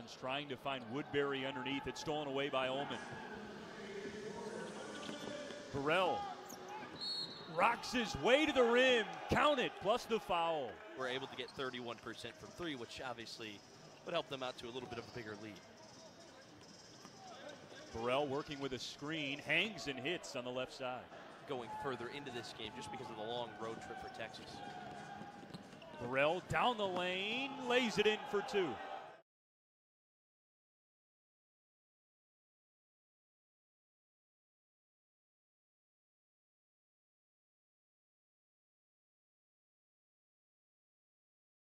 Collins trying to find Woodbury underneath. It's stolen away by Ullman. Burrell rocks his way to the rim. Count it, plus the foul. We're able to get 31% from three, which obviously would help them out to a little bit of a bigger lead. Burrell working with a screen, hangs and hits on the left side. Going further into this game just because of the long road trip for Texas. Burrell down the lane, lays it in for two.